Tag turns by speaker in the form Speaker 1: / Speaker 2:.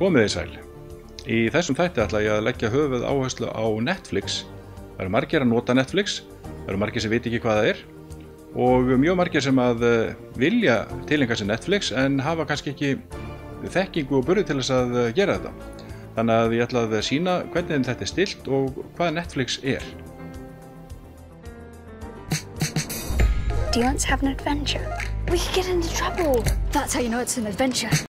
Speaker 1: Komið þið sæl. Í þessum þætti ætla ég að leggja höfuð áherslu á Netflix. Það eru margir að nota Netflix, það eru margir sem veit ekki hvað það er og mjög margir sem að vilja tileinkað sér Netflix en hafa kannski ekki þekkingu og burði til þess að gera þetta. Þannig að ég ætla að sýna hvernig þetta er stillt og hvað Netflix er.
Speaker 2: Do you want to have an adventure?
Speaker 3: We could get into trouble. That's how you know it's an adventure.